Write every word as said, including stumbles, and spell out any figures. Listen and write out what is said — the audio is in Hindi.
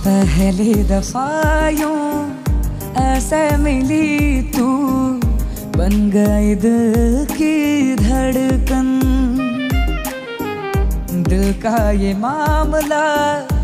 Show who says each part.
Speaker 1: पहली दफा यूं ऐसे मिली तू, बन गई दिल की धड़कन। दिल का ये मामला